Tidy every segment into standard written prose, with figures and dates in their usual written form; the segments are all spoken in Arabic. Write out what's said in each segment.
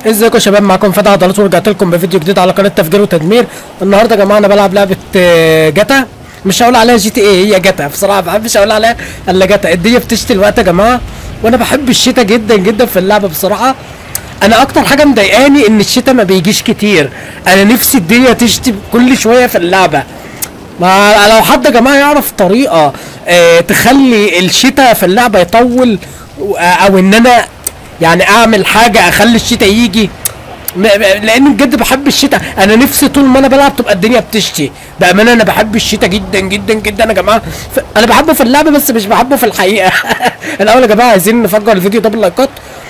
ازيكم يا شباب؟ معاكم فتحي عضلات ورجعت لكم بفيديو جديد على قناه تفجير وتدمير. النهارده يا جماعه انا بلعب لعبه جاتا. مش هقول عليها جي تي اي، هي جاتا بصراحه. ما بحبش اقول عليها الا جاتا. الدنيا بتشتي الوقت يا جماعه، وانا بحب الشتاء جدا جدا في اللعبه بصراحه. انا اكتر حاجه مضايقاني ان الشتاء ما بيجيش كتير. انا نفسي الدنيا تشتي كل شويه في اللعبه. ما لو حد يا جماعه يعرف طريقه تخلي الشتاء في اللعبه يطول، او ان انا يعني اعمل حاجه اخلي الشتاء يجي، لان بجد بحب الشتاء. انا نفسي طول ما انا بلعب تبقى الدنيا بتشتي. بامانه انا بحب الشتاء جدا جدا جدا يا جماعه. انا بحبه في اللعبه بس مش بحبه في الحقيقه. الاول يا جماعه عايزين نفجر الفيديو ده باللايكات.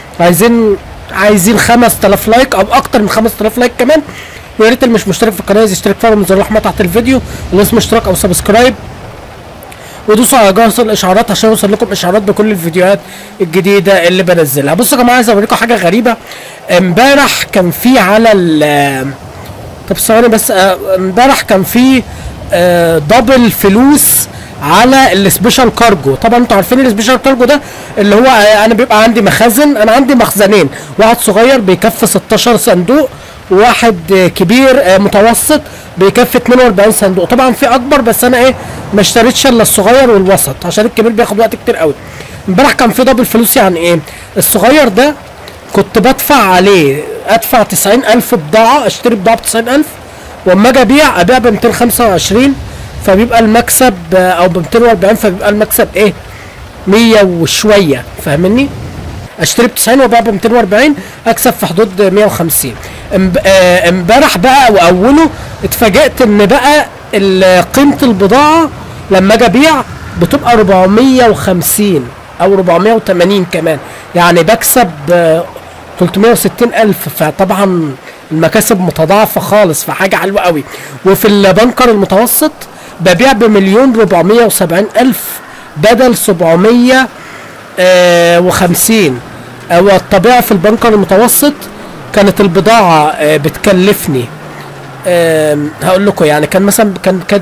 عايزين 5000 لايك او اكتر من 5000 لايك كمان. ويا ريت اللي مش مشترك في القناه يشترك فيها من زر الاحمر تحت الفيديو اللي اسمه اشتراك او سبسكرايب، ودوسوا على جرس الاشعارات عشان يوصل لكم اشعارات بكل الفيديوهات الجديده اللي بنزلها. بصوا يا جماعه عايز اوريكم حاجه غريبه. امبارح كان في على طب ثواني بس. امبارح كان في دبل فلوس على السبيشال كارجو. طبعا انتوا عارفين السبيشال كارجو ده اللي هو انا بيبقى عندي مخازن. انا عندي مخزنين، واحد صغير بيكفي 16 صندوق، وواحد كبير متوسط بيكفي 42 صندوق. طبعا في اكبر بس انا ما اشتريتش الا الصغير والوسط عشان الكبير بياخد وقت كتير قوي. امبارح كان في دبل فلوس. يعني الصغير ده كنت بدفع عليه، ادفع 90,000 بضاعه، اشتري بضاعه ب 90,000، واما اجي ابيع ب 225، فبيبقى المكسب او ب 240، فبيبقى المكسب 100 وشويه. فاهمني؟ اشتري ب 90 وابيع ب 240، اكسب في حدود 150. امبارح بقى واوله اتفاجئت ان بقى قيمه البضاعه لما اجي ابيع بتبقى 450 او 480 كمان. يعني بكسب 360,000. فطبعا المكاسب متضاعفه خالص، فحاجه حلوه قوي. وفي البنكر المتوسط ببيع ب1,470,000 بدل 750. والطبيعة في البنكر المتوسط كانت البضاعة بتكلفني، هقول لكم يعني كان مثلا كانت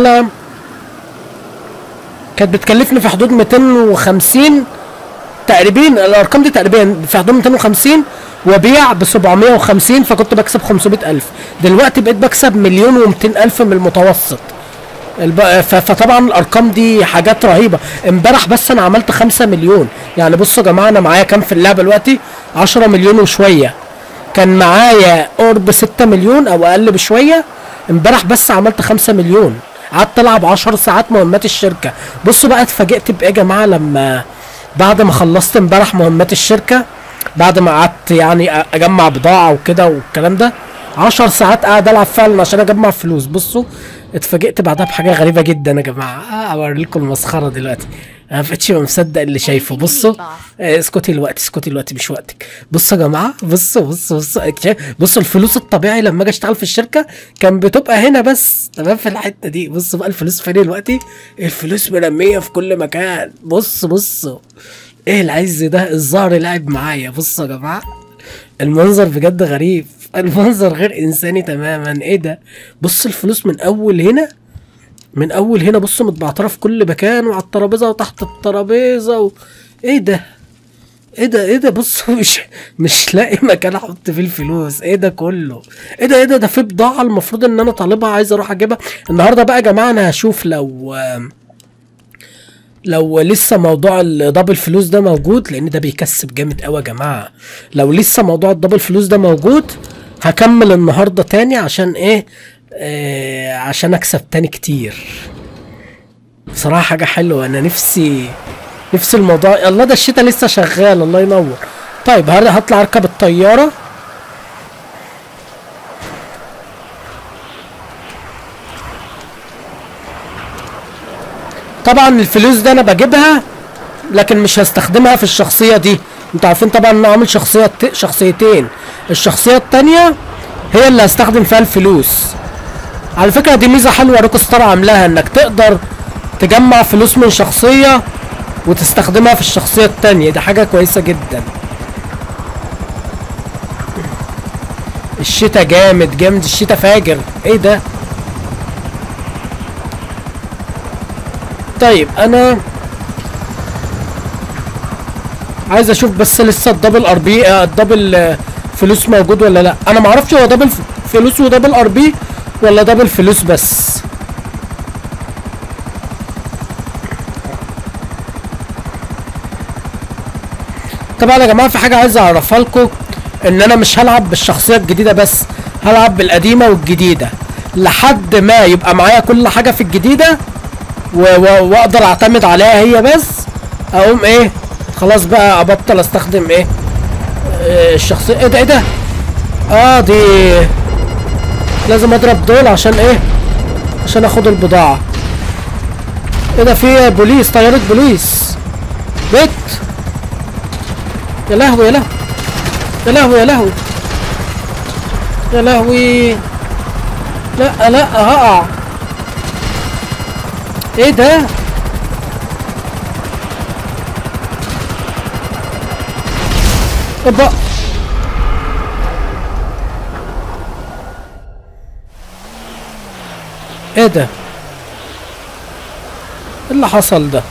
بتكلفني في حدود 250 تقريبا. الارقام دي تقريبا في حدود 250، وبيع ب 750، فكنت بكسب 500,000. دلوقتي بقيت بكسب 1,200,000 من المتوسط. فطبعا الارقام دي حاجات رهيبه. امبارح بس انا عملت 5 مليون. يعني بصوا يا جماعه انا معايا كام في اللعبه دلوقتي؟ 10 مليون وشويه. كان معايا قرب 6 مليون او اقل بشويه. امبارح بس عملت 5 مليون. قعدت العب 10 ساعات مهمات الشركه. بصوا بقى اتفاجئت بايه يا جماعه لما بعد ما خلصت امبارح مهمات الشركه، بعد ما قعدت يعني اجمع بضاعه وكده والكلام ده، 10 ساعات قاعد العب فعلا عشان اجمع فلوس. بصوا اتفاجئت بعدها بحاجه غريبه جدا يا جماعه. اوري لكم المسخره دلوقتي. انا مبقتش مصدق اللي شايفه. بصوا اسكتي الوقت مش وقتك. بصوا يا جماعه، بصوا الفلوس الطبيعي لما اجي اشتغل في الشركه كان بتبقى هنا بس، تمام، في الحته دي. بصوا بقى الفلوس فين دلوقتي. الفلوس مرميه في كل مكان. بصوا ايه العز ده؟ الزهر لعب معايا. بصوا يا جماعه المنظر بجد غريب، المنظر غير انساني تماما. ايه ده؟ بص الفلوس من اول هنا بصوا متبعتره في كل مكان، وعلى الترابيزه وتحت الترابيزه ايه ده؟ بصوا مش لاقي مكان احط فيه الفلوس. ايه ده كله؟ ايه ده في بضاعه المفروض ان انا طالبها عايز اروح اجيبها النهارده. بقى يا جماعه انا هشوف لو لسه موضوع الدبل فلوس ده موجود، لان ده بيكسب جامد قوي يا جماعه. لو لسه موضوع الدبل فلوس ده موجود هكمل النهارده تاني عشان عشان اكسب تاني كتير. بصراحه حاجه حلوه. انا نفسي الموضوع. الله ده الشتاء لسه شغال، الله ينور. طيب هطلع اركب الطياره. طبعا الفلوس ده انا بجيبها لكن مش هستخدمها في الشخصيه دي. انتوا عارفين طبعا انا عامل شخصيتين. الشخصيه التانيه هي اللي هستخدم فيها الفلوس. على فكره دي ميزه حلوه روك ستار عاملاها، انك تقدر تجمع فلوس من شخصيه وتستخدمها في الشخصيه التانيه. دي حاجه كويسه جدا. الشتاء جامد، الشتاء فاجر. ايه ده؟ طيب انا عايز اشوف بس لسه الدبل فلوس موجود ولا لا. انا معرفش هو دبل فلوس ودبل ار بي ولا دبل فلوس بس. طبعا يا جماعه في حاجه عايز اعرفها لكم، ان انا مش هلعب بالشخصيه الجديده بس، هلعب بالقديمه والجديده لحد ما يبقى معايا كل حاجه في الجديده واقدر اعتمد عليها هي بس. اقوم ايه خلاص بقى ابطل استخدم ايه الشخصيه. ايه ده ايه ده؟ دي لازم اضرب دول عشان ايه؟ عشان اخد البضاعه. ايه ده؟ في بوليس، طياره بوليس بيت. يا لهوي يا لهوي يا لهوي يا لهوي يا لهوي. لا لا هقع. ايه ده؟ ابقى ايه ده؟ ايه اللي حصل ده؟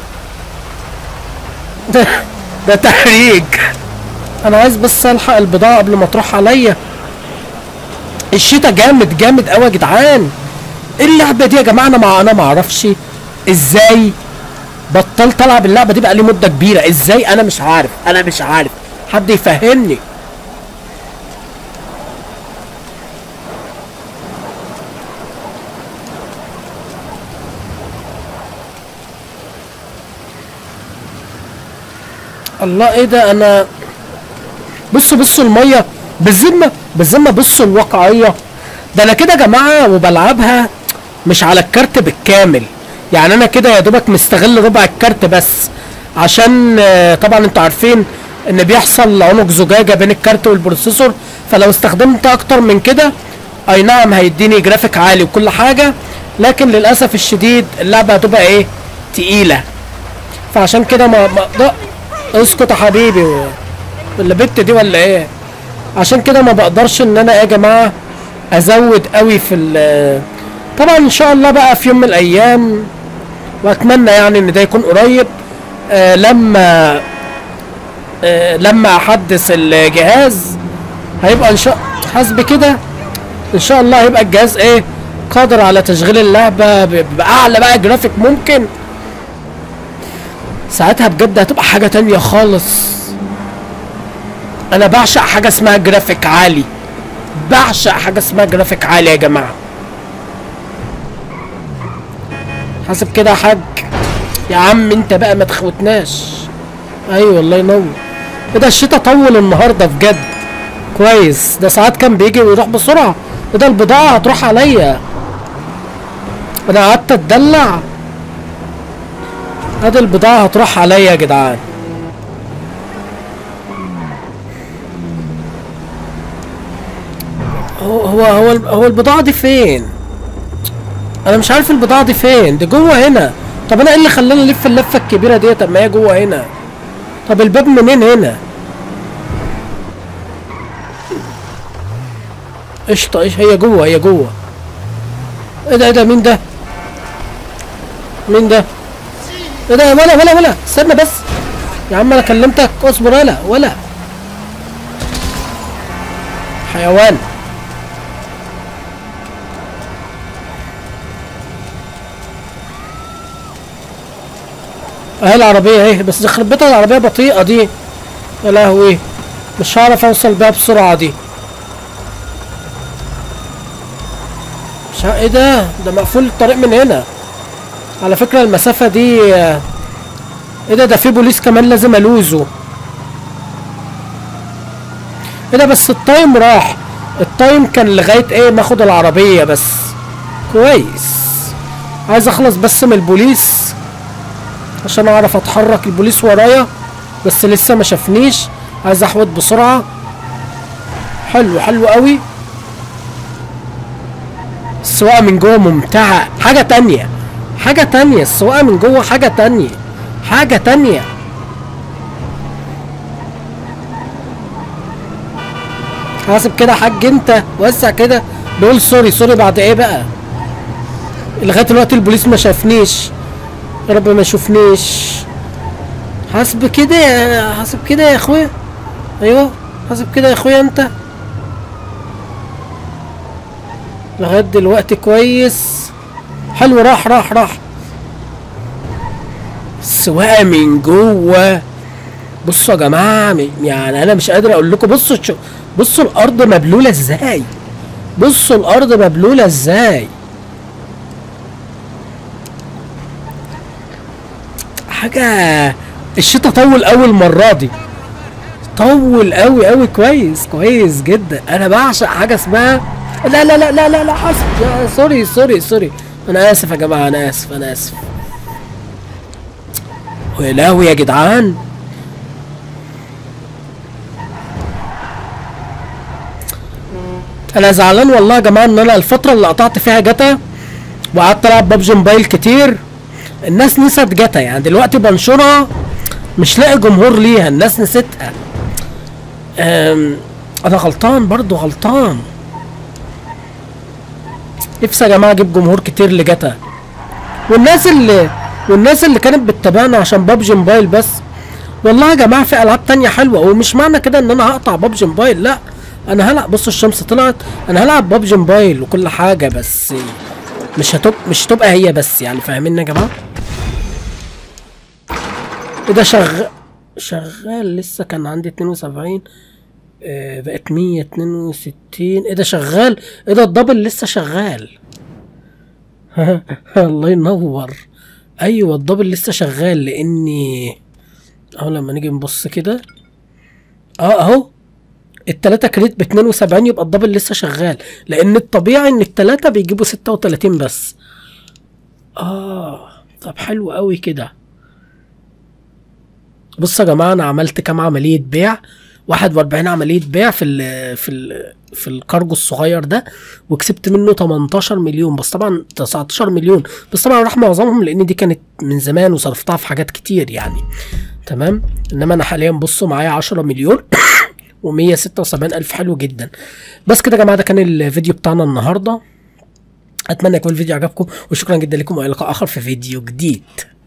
ده تحريج. انا عايز بس الحق البضاعة قبل ما تروح عليا. الشتا جامد جامد قوي يا جدعان. ايه اللعبة دي يا جماعة؟ انا ما اعرفش ازاي بطلت العب اللعبة دي بقالي مدة كبيرة. ازاي؟ انا مش عارف، انا مش عارف، حد يفهمني. الله ايه ده؟ انا بصوا الميه بالذمه بصوا الواقعيه. ده انا كده يا جماعه وبلعبها مش على الكارت بالكامل، يعني انا كده يا دوبك مستغل ربع الكارت بس، عشان طبعا انتوا عارفين ان بيحصل عنق زجاجه بين الكارت والبروسيسور، فلو استخدمت اكتر من كده اي نعم هيديني جرافيك عالي وكل حاجه، لكن للاسف الشديد اللعبه هتبقى ايه؟ تقيله. فعشان كده ما اسكت يا حبيبي، ولا بنت دي ولا ايه؟ عشان كده ما بقدرش ان انا يا جماعه ازود قوي في طبعا ان شاء الله بقى في يوم من الايام، واتمنى يعني ان ده يكون قريب لما احدث الجهاز هيبقى ان شاء حسب كده ان شاء الله هيبقى الجهاز ايه؟ قادر على تشغيل اللعبه باعلى بقى جرافيك ممكن. ساعتها بجد هتبقى حاجه تانية خالص. انا بعشق حاجه اسمها جرافيك عالي، بعشق حاجه اسمها جرافيك عالي يا جماعه. حاسب كده يا حاج. يا عم انت بقى ما تخوتناش. ايوه الله ينور. ايه ده؟ الشتا طول النهارده بجد. كويس، ده ساعات كان بيجي ويروح بسرعه. ايه ده؟ البضاعه هتروح عليا. انا قعدت اتدلع. ادي البضاعه هتروح عليا يا جدعان. هو البضاعة دي فين؟ أنا مش عارف البضاعة دي فين، دي جوه هنا. طب أنا إيه اللي خلاني ألف اللفة الكبيرة دي؟ طب ما هي جوه هنا. طب الباب منين هنا؟ قشطة هي جوه هي جوه. إيه ده إيه ده؟ مين ده؟ مين ده؟ إيه ده؟ ولا استنى بس يا عم، أنا كلمتك اصبر. ولا حيوان. اهي العربية اهي، بس يخرب بيتها العربية بطيئة دي. يا لهوي مش هعرف اوصل بيها بسرعة دي. ايه ده؟ ده مقفول الطريق من هنا على فكرة المسافة دي. ايه ده؟ في بوليس كمان لازم الوزه. ايه ده؟ بس التايم راح. التايم كان لغاية ايه ما اخد العربية بس. كويس. عايز اخلص بس من البوليس عشان اعرف اتحرك. البوليس ورايا بس لسه ما شافنيش. عايز احوط بسرعة. حلو قوي. السواقة من جوه ممتعة، حاجة تانية. السواقة من جوه حاجة تانية. حاسب كده يا حاج انت، وسع كده. بقول سوري بعد ايه بقى؟ لغاية دلوقتي البوليس ما شافنيش. يا رب ما يشوفنيش. حاسب كده يا اخويا. ايوه حاسب كده يا اخويا انت. لغايه دلوقتي كويس. حلو، راح السواقه من جوه. بصوا يا جماعه، يعني انا مش قادر اقول لكم. بصوا الارض مبلوله ازاي، بصوا الارض مبلوله ازاي. حاجه. الشتا طول اول المره دي، طول قوي. كويس جدا. انا بعشق حاجه اسمها لا حسب. سوري. انا اسف يا جماعه، انا اسف. ويا لهوي يا جدعان. انا زعلان والله يا جماعه ان انا الفتره اللي قطعت فيها جاتا وقعدت العب ببجي موبايل كتير، الناس نسيت جاتا. يعني دلوقتي بنشرها مش لاقي جمهور ليها، الناس نسيتها. انا غلطان، برضو غلطان. نفسي يا جماعه اجيب جمهور كتير لجاتا. والناس اللي كانت بتتابعنا عشان ببجي موبايل بس، والله يا جماعه في العاب تانية حلوه. ومش معنى كده ان انا هقطع ببجي موبايل، لا، انا هلعب. بصوا الشمس طلعت، انا هلعب ببجي موبايل وكل حاجه، بس مش هتبقى هي بس، يعني فاهمين يا جماعه. ايه ده؟ شغال لسه. كان عندي 72 بقت 162. ايه ده شغال؟ ايه ده الدبل لسه شغال؟ الله ينور. ايوه الدبل لسه شغال، لاني اهو لما نيجي نبص كده اهو التلاتة كريت ب72، يبقى الدبل لسه شغال، لان الطبيعي ان التلاتة بيجيبوا 36 بس. طب حلو قوي كده. بصوا يا جماعه، انا عملت كام عمليه بيع؟ 41 عمليه بيع في الكارجو الصغير ده، وكسبت منه 18 مليون، بس طبعا 19 مليون، بس طبعا راح معظمهم لان دي كانت من زمان وصرفتها في حاجات كتير يعني. تمام. انما انا حاليا بصوا معايا 10 مليون و176 الف. حلو جدا. بس كده يا جماعه، ده كان الفيديو بتاعنا النهارده. اتمنى يكون الفيديو عجبكم، وشكرا جدا لكم، والى لقاء اخر في فيديو جديد.